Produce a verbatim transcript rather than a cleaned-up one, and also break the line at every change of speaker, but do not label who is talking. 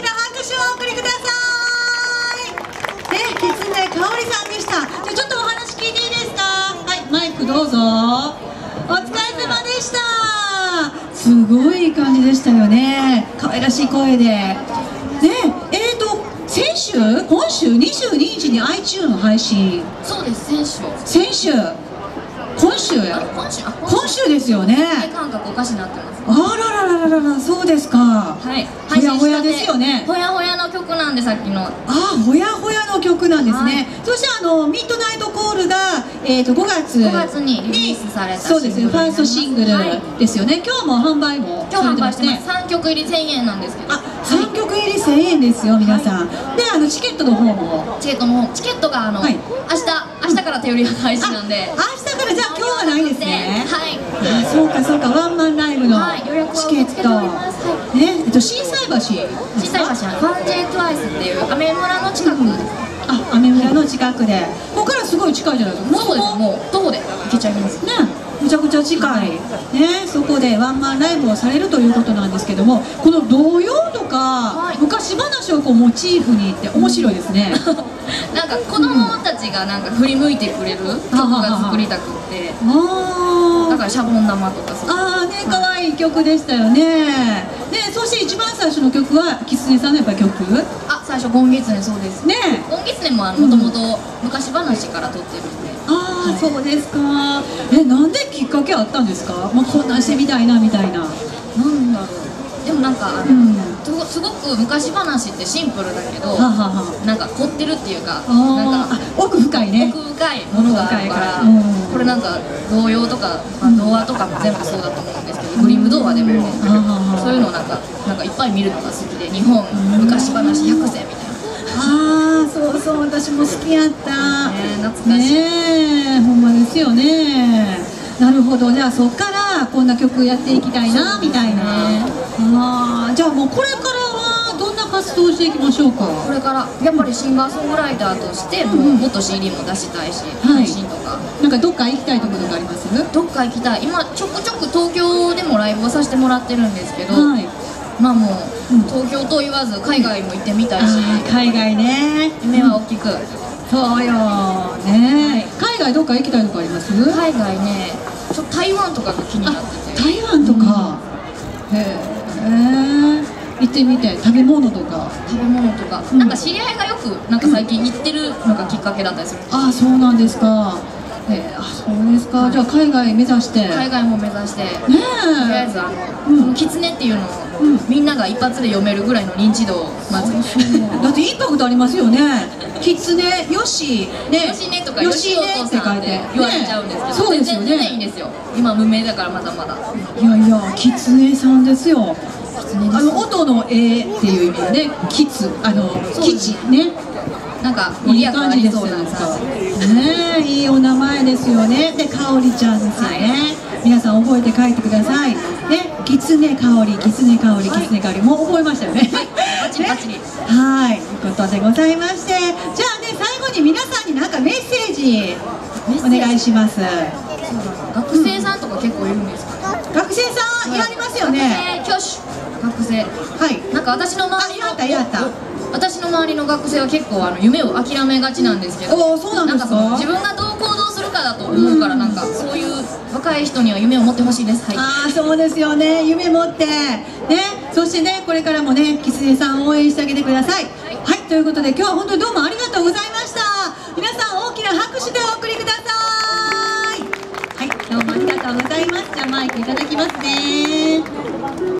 きな拍手をお送りください。ね、きつねかおりさんでした。じゃあちょっとお話聞いていいですか。はい、マイクどうぞ。お疲れ様でした。すごいいい感じでしたよね。可愛らしい声で。ね、えーと先週、今週にじゅうににちに アイチューン 配信。
そうです、先週。
先週。今週や。
今週、あ、
今週ですよね。
感覚おかしになってます。
あらららららら、そうですか。
はい。
ほやほやですよね。
ほやほやの曲なんで、さっきの。
あ、ほやほやの曲なんですね。そしてあのミッドナイトコールがえっとごがつ
ごがつにリリースされた。
そうですね。ファーストシングルですよね。今日も販売も
今日販売してます。さんきょく入りせんえんなんですけど。
あ、さんきょく入りせんえんですよ、皆さん。で、あのチケットの方も。
チケットの方、チケットがあの明日明日から手売り配信なんで。
明日から、じゃあ今日はないですね。
はい。
あ、そうかそうか、ワンマンライブのチケット。ね、えっと心斎橋。
心斎橋はファンジェイトワイスっていうアメ村の近く。
あ、アメ村の近くで。ここからすごい近いじゃないですか。
そうです。もう徒歩で行けちゃいます
ね。むちゃくちゃ近い、ね、そこでワンマンライブをされるということなんですけども、この童謡とか、はい、昔話をこうモチーフにって面白いですね。
なんか子供たちがなんか振り向いてくれる曲が作りたくって、あだからシャボン玉とかそう。
ああね、可愛い曲でしたよね。で、そして一番最初の曲はきつねさんのやっぱり曲。
あ、最初ゴンギツネ、そうですね。ゴンギツネももともと昔話から撮ってるんで。
ああ、そうですか。え、なんできっかけあったんですか。まあ、こんなんしてみたいなみたいな。
なんだろう。でもなんかあの、うん、すごく昔話ってシンプルだけど、はははなんか凝ってるっていうか、なんか
奥深いね。
奥深いものがあるから、うん、これなんか童謡とか、まあ、童話とかも全部そうだと思うんですけど、グリム童話でもね、うん、そういうのをなんかなんかいっぱい見るのが好きで、日本昔話ひゃくぜんみたいな。
ああ、そうそう、私も好きやった。
ね、懐かしい。
ね、ほんまですよね。なるほど、じゃあそっからこんな曲やっていきたいなみたいな。ああ、じゃあもうこれからはどんな活動していきましょうか。
これからやっぱりシンガーソングライターとしても、うん、もっと シーディー も出したいし、配信とか。
なんかどっか行きたいところとかあります？
どっか行きたい。今ちょくちょく東京でもライブをさせてもらってるんですけど。はい、まあもう、うん、東京と言わず海外も行ってみたいし、
海外ね、
夢は大きく、うん、
そうよね、はい、海外どっか行きたいとこあります？
海外ね、ちょっと台湾とかが気になってて。
台湾とか、うん、へえ、行ってみて。食べ物とか
食べ物とか、うん、なんか知り合いがよくなんか最近行ってるのがきっかけだったりする。
ああ、そうなんですか。えー、あ、そうですか。じゃあ海外目指して。
海外も目指して。ねえ。とりあえずあの、
うん、
このキツネっていうのを、うん、みんなが一発で読めるぐらいの認知度をまず。
だってインパクトありますよね。キツネ、よしね。
よしねとかよしおとさんって言われちゃうんですけど、
そうですよね。
全然いいんですよ。今無名だからまだまだ。
いやいや、キツネさんですよ。あの音のえっていう意味でね、キツ、あの基地ね。なんかいい感じですよね。いいお名前ですよね。で、かおりちゃんですよね。皆さん覚えて書いてください。ね、きつねかおり、きつねかおり、きつねかおり、もう覚えましたよね。
バチリバチリ。
はい、ということでございまして、じゃあね、最後に皆さんになんかメッセージお願いします。
学生さんとか結構いるんですか？
学生さんやりますよね。
教師、学生。はい。なんか私の周りの。
やったやった。
私の周りの学生は結構あの夢を諦めがちなんですけど、
お、そうなんですか？
自分がどう行動するかだと思うから、なんかそういう若い人には夢を持ってほしいです。はい。
ああ、そうですよね。夢持ってね、そしてね、これからもね、きつねさんを応援してあげてください。はい、はい、ということで今日は本当にどうもありがとうございました。皆さん大きな拍手でお送りください。はい、どうもありがとうございます。じゃあマイクいただきますね。